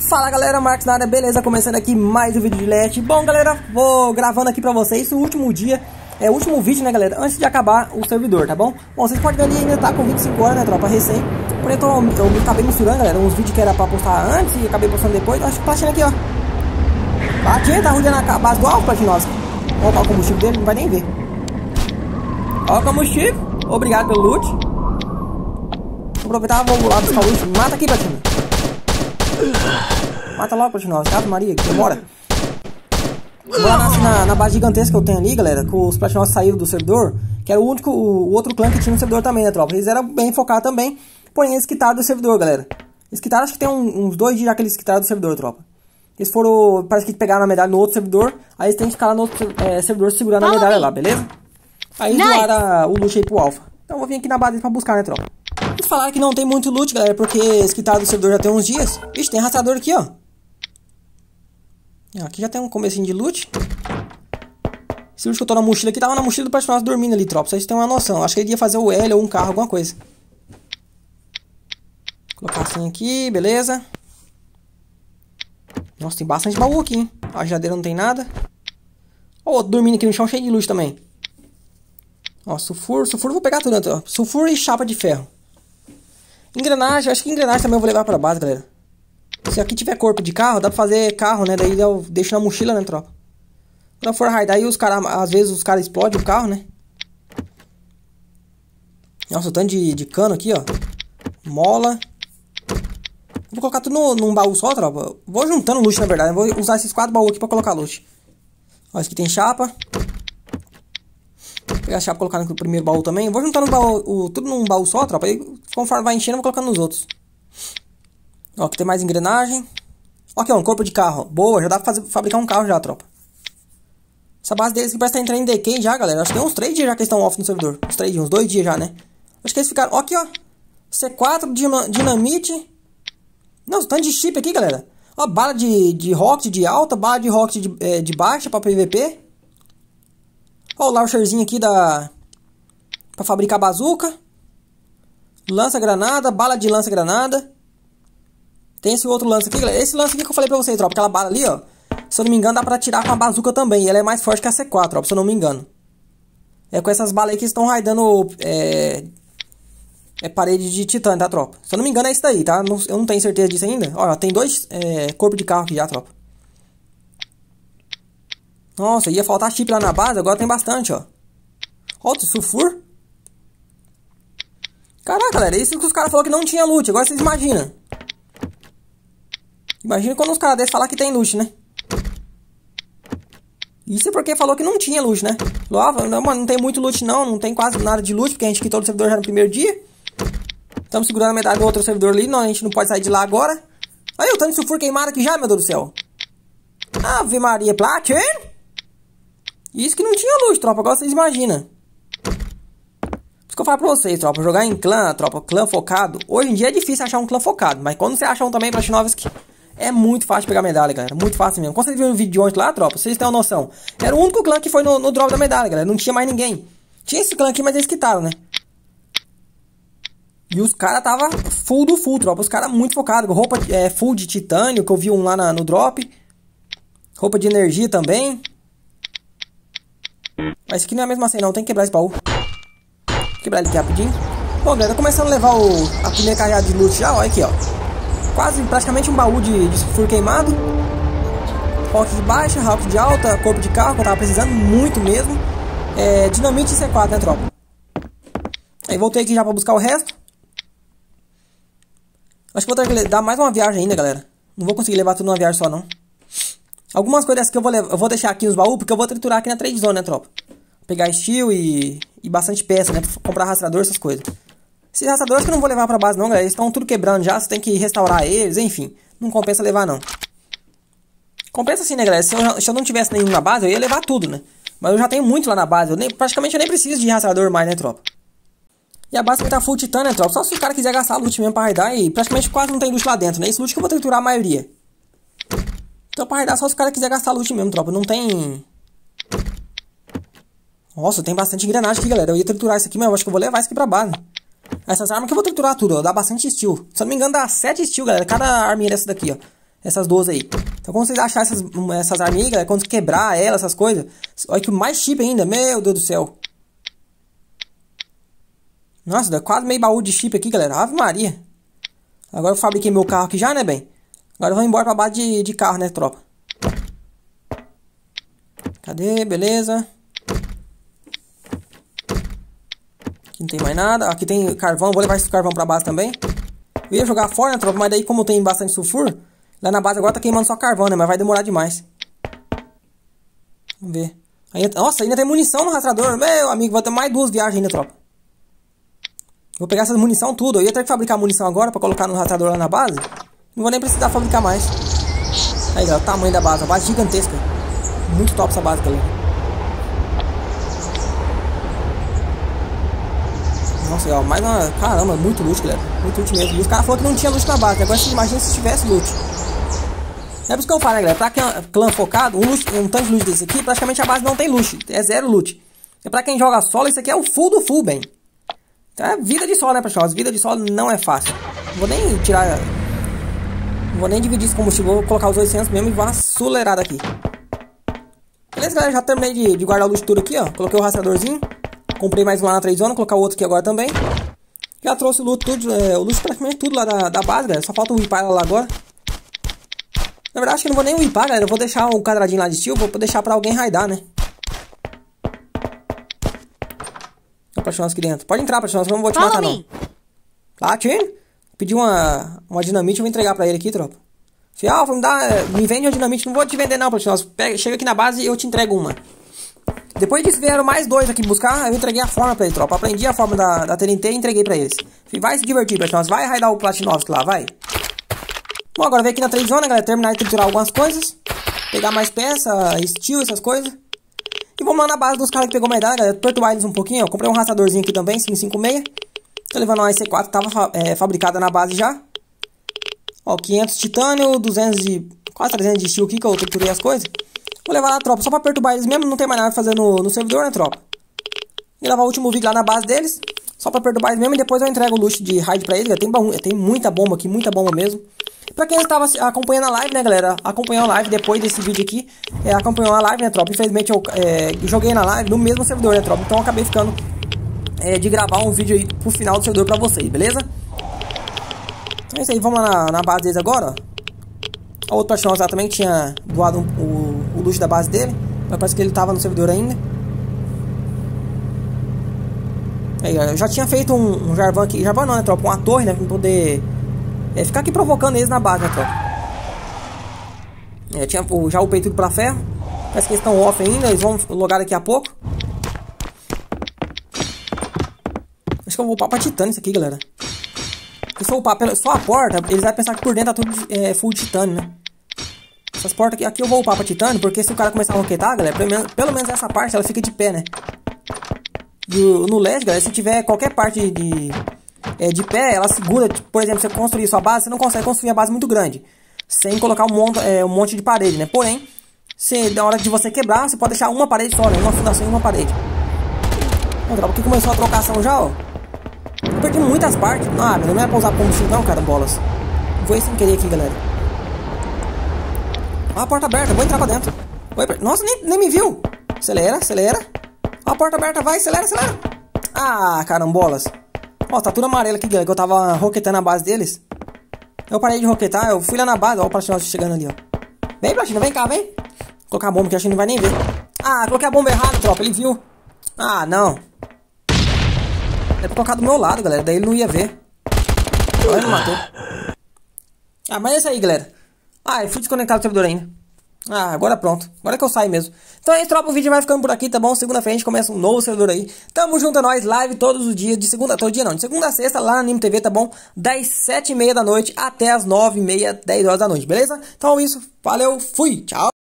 Fala galera, Marcos na área, beleza? Começando aqui mais um vídeo de LED. Bom galera, vou gravando aqui pra vocês o último dia, o último vídeo, né galera, antes de acabar o servidor, tá bom? Bom, vocês podem ver ali, ainda tá com 25 horas, né tropa, recém. Porém eu acabei misturando, galera, uns vídeos que era pra postar antes e acabei postando depois. Acho que tá achando aqui, ó. Platina tá rodeando a base do alvo, Platinosa. Vou colocar o combustível dele, não vai nem ver. Ó o combustível, obrigado pelo loot. Vou aproveitar, vou lá buscar o loot. Mata aqui, Platina. Mata logo, Platinosa. Ave Maria, que demora. Vou lá na base gigantesca que eu tenho ali, galera. Que os Platinosos saíram do servidor. Que era o outro clã que tinha no servidor também, né, tropa? Eles eram bem focados também. Porém, eles quitaram do servidor, galera. Eles quitaram, acho que tem uns 2 dias já que eles quitaram do servidor, tropa. Eles foram, parece que pegaram a medalha no outro servidor. Aí eles têm que ficar lá no outro servidor segurando a medalha lá, beleza? Aí doaram o loot aí pro Alpha. Então eu vou vir aqui na base pra buscar, né, tropa? Eles falaram que não tem muito loot, galera, porque eles quitaram do servidor já tem uns dias. Ixi, tem rastreador aqui, ó. Aqui já tem um comecinho de loot. Esse loot que eu tô na mochila aqui tava na mochila do personagem dormindo ali, tropa. Vocês têm uma noção. Acho que ele ia fazer o L ou um carro, alguma coisa. Vou colocar assim aqui, beleza. Nossa, tem bastante baú aqui, hein? A geladeira não tem nada. Ó, o outro dormindo aqui no chão cheio de loot também. Ó, sulfuro eu vou pegar tudo, ó. Sulfuro e chapa de ferro. Engrenagem, acho que engrenagem também eu vou levar pra base, galera. Se aqui tiver corpo de carro, dá pra fazer carro, né? Daí eu deixo na mochila, né, tropa? Quando eu for raidar aí, às vezes os caras explodem o carro, né? Nossa, o tanto de cano aqui, ó. Mola. Vou colocar tudo num baú só, tropa. Vou juntando loot, na verdade. Vou usar esses 4 baús aqui pra colocar loot. Ó, esse aqui tem chapa. Vou pegar a chapa e colocar no primeiro baú também. Vou juntando tudo num baú só, tropa. Aí, conforme vai enchendo, eu vou colocando nos outros. Ó, aqui tem mais engrenagem. Ó, aqui, ó, um corpo de carro. Boa, já dá pra fabricar um carro já, tropa. Essa base deles que parece estar entrando em decay já, galera. Acho que tem uns 3 dias já que eles estão off no servidor. Uns 3 dias, uns 2 dias já, né? Acho que eles ficaram... Ó, aqui, ó. C4, dinamite. Nossa, tanto de chip aqui, galera. Ó, bala de rocket de alta, bala de rocket de baixa pra PVP. Ó, o launcherzinho aqui pra fabricar bazuca. Lança-granada, bala de lança-granada. Tem esse outro lance aqui, galera. Esse lance aqui que eu falei pra vocês, tropa. Aquela bala ali, ó. Se eu não me engano, dá pra atirar com a bazuca também. E ela é mais forte que a C4, tropa, se eu não me engano. É com essas balas aí que estão raidando parede de titânio, tá, tropa? Se eu não me engano, é isso daí, tá? Eu não tenho certeza disso ainda. Olha, tem 2 corpos de carro aqui já, tropa. Nossa, ia faltar chip lá na base. Agora tem bastante, ó. Ó, o sulfur. Caraca, galera. Isso que os caras falaram que não tinha loot. Agora vocês imaginam. Imagina quando os caras desses falar que tem loot, né? Isso é porque falou que não tinha loot, né? Falou, não, mano, não tem muito loot não. Não tem quase nada de loot, porque a gente quitou o servidor já no primeiro dia. Estamos segurando a metade do outro servidor ali. Não, a gente não pode sair de lá agora. Aí, o tanto de sulfuro queimado aqui já, meu Deus do céu. Ave Maria, Platin. Isso que não tinha loot, tropa. Agora vocês imaginam. Por isso que eu falo pra vocês, tropa. Jogar em clã, tropa. Clã focado. Hoje em dia é difícil achar um clã focado. Mas quando você acha um também, Platinovski, é muito fácil de pegar medalha, galera. Muito fácil mesmo. Quando vocês viram o vídeo de ontem lá, tropa, vocês têm uma noção. Era o único clã que foi no drop da medalha, galera. Não tinha mais ninguém. Tinha esse clã aqui, mas eles quitaram, né? E os caras tava full do full, tropa. Os caras muito focados. Roupa full de titânio, que eu vi um lá no drop. Roupa de energia também. Mas isso aqui não é mesmo assim, não. Tem que quebrar esse baú. Vou quebrar ele aqui rapidinho. Bom, galera, começando a levar a primeira carregada de loot já. Olha aqui, ó. Quase, praticamente um baú de sulfuro queimado. Rocket de baixa, rocket de alta, corpo de carro, que eu tava precisando muito mesmo. Dinamite e C4, né, tropa? Aí voltei aqui já pra buscar o resto. Acho que vou ter que dar mais uma viagem ainda, galera. Não vou conseguir levar tudo numa viagem só, não. Algumas coisas que eu vou deixar aqui nos baús, porque eu vou triturar aqui na trade zone, né, tropa? Pegar steel e bastante peça, né? Comprar rastreador, essas coisas. Esses rastreadores que eu não vou levar pra base, não, galera. Eles estão tudo quebrando já, você tem que restaurar eles, enfim. Não compensa levar, não. Compensa assim, né, galera? Se eu não tivesse nenhum na base, eu ia levar tudo, né? Mas eu já tenho muito lá na base. Praticamente eu nem preciso de rastreador mais, né, tropa? E a base também tá full titânio, né, tropa? Só se o cara quiser gastar loot mesmo pra raidar. E praticamente quase não tem loot lá dentro, né? Esse loot que eu vou triturar a maioria. Então pra raidar só se o cara quiser gastar loot mesmo, tropa. Não tem... Nossa, tem bastante engrenagem aqui, galera. Eu ia triturar isso aqui, mas eu acho que eu vou levar isso aqui pra base. Essas armas que eu vou triturar tudo, ó. Dá bastante steel. Se eu não me engano, dá 7 steel, galera. Cada arminha dessa daqui, ó. Essas 12 aí. Então quando vocês acharem essas armas aí, galera, quando quebrar elas, essas coisas, olha que mais chip ainda, meu Deus do céu. Nossa, dá quase meio baú de chip aqui, galera. Ave Maria. Agora eu fabriquei meu carro aqui já, né, bem? Agora eu vou embora pra base de carro, né, tropa? Cadê? Beleza. Aqui não tem mais nada. Aqui tem carvão. Vou levar esse carvão pra base também. Eu ia jogar fora, né, tropa? Mas daí, como tem bastante sulfuro, lá na base agora tá queimando só carvão, né? Mas vai demorar demais. Vamos ver. Nossa, ainda tem munição no rastreador. Meu amigo, vai ter mais 2 viagens ainda, tropa. Vou pegar essas munição tudo. Eu ia ter que fabricar munição agora pra colocar no rastreador lá na base. Não vou nem precisar fabricar mais. Aí, galera, o tamanho da base. A base gigantesca. Muito top essa base, galera. Nossa, ó, mais uma... Caramba, muito loot, galera. Muito loot mesmo. E os caras falaram que não tinha loot na base. Agora você imagina se tivesse loot. É por isso que eu falo, né, galera? Pra quem é clã focado, um tanto de loot desse aqui, praticamente a base não tem loot. É 0 loot. E pra quem joga solo, isso aqui é o full do full, bem. Então é vida de solo, né, pessoal? As vidas de solo não é fácil. Não vou nem tirar... Não vou nem dividir esse combustível. Vou colocar os 800 mesmo e vou acelerado aqui. Beleza, galera? Já terminei de guardar o loot tudo aqui, ó. Coloquei o rastreadorzinho. Comprei mais um lá na 3 zona. Vou colocar o outro aqui agora também. Já trouxe o loot tudo, o loot praticamente tudo lá da base, galera. Só falta o whipar lá agora. Na verdade, acho que não vou nem whipar, galera. Eu vou deixar o quadradinho lá de steel. Vou deixar pra alguém raidar, né? Paixões aqui dentro. Pode entrar, Paixões, eu não vou te matar, não. Lá, Tino. Pedi uma dinamite, eu vou entregar pra ele aqui, tropa. Fial, me vende uma dinamite. Não vou te vender, não, Paixões. Chega aqui na base e eu te entrego uma. Depois disso, vieram mais 2 aqui buscar. Eu entreguei a forma pra ele, tropa. Aprendi a forma da TNT e entreguei pra eles. Vai se divertir, Paixões. Vai raidar o Platinovski lá, vai. Bom, agora vem aqui na 3 zona, galera. Terminar de triturar algumas coisas. Pegar mais peça, steel, essas coisas. E vamos lá na base dos caras que pegou mais idade, galera. Perturbar eles um pouquinho, ó. Comprei um rastreadorzinho aqui também, 556. Tô levando uma IC4 que tava fabricada na base já. Ó, 500 titânio, 200 e... quase 300 de steel aqui, que eu triturei as coisas. Vou levar lá a tropa, só pra perturbar eles mesmo. Não tem mais nada pra fazer no servidor, né, tropa? E levar o último vídeo lá na base deles. Só pra perturbar eles mesmo. E depois eu entrego o loot de raid pra eles. Tem muita bomba aqui, muita bomba mesmo. Pra quem estava acompanhando a live, né, galera? Acompanhou a live depois desse vídeo aqui. Acompanhou a live, né, tropa? Infelizmente eu joguei na live no mesmo servidor, né, tropa? Então eu acabei ficando de gravar um vídeo aí pro final do servidor pra vocês, beleza? Então é isso aí, vamos lá na base deles agora, ó. O outro paixão lá também tinha doado o loot da base dele. Mas parece que ele tava no servidor ainda. Aí, eu já tinha feito um Jarvan aqui. Jarvan não, né, tropa? Uma torre, né? Pra poder ficar aqui provocando eles na base, né, tropa? Já upei tudo pra ferro. Parece que eles estão off ainda. Eles vão logar daqui a pouco. Acho que eu vou upar pra titânio isso aqui, galera. Porque se eu upar só a porta, eles vão pensar que por dentro tá tudo full titânio, né? Essas portas aqui eu vou upar pra titânio. Porque se o cara começar a roquetar, galera, pelo menos essa parte ela fica de pé, né? E no LED, galera, se tiver qualquer parte de pé, ela segura. Por exemplo, você construir sua base, você não consegue construir a base muito grande sem colocar um monte de parede, né? Porém, na hora de você quebrar, você pode deixar uma parede só, né? Uma fundação e uma parede. Porque começou a trocação já, ó. Eu perdi muitas partes. Ah, não é pra usar combustível não, cara, bolas. Vou sem querer aqui, galera. Ó a porta aberta, vou entrar pra dentro. Nossa, nem me viu. Acelera, acelera. Ó a porta aberta, vai, acelera, acelera. Ah, carambolas. Ó, tá tudo amarelo aqui, galera, que eu tava roquetando a base deles. Eu parei de roquetar, eu fui lá na base. Ó o Platinum chegando ali, ó. Vem, Platinum, vem cá, vem. Vou colocar a bomba que acho que não vai nem ver. Ah, coloquei a bomba errada, tropa, ele viu. Ah, não. É pra colocar do meu lado, galera, daí ele não ia ver. Olha, ele me matou. Ah, mas é isso aí, galera. Ah, eu fui desconectado do servidor ainda. Ah, agora pronto. Agora que eu saio mesmo. Então é isso, tropa. O vídeo vai ficando por aqui, tá bom? Segunda-feira a gente começa um novo servidor aí. Tamo junto a nós. Live todos os dias. De segunda... Todo dia não. De segunda a sexta lá na Anime TV, tá bom? Das 7h30 da noite até as 9h30, 10 horas da noite, beleza? Então é isso. Valeu. Fui. Tchau.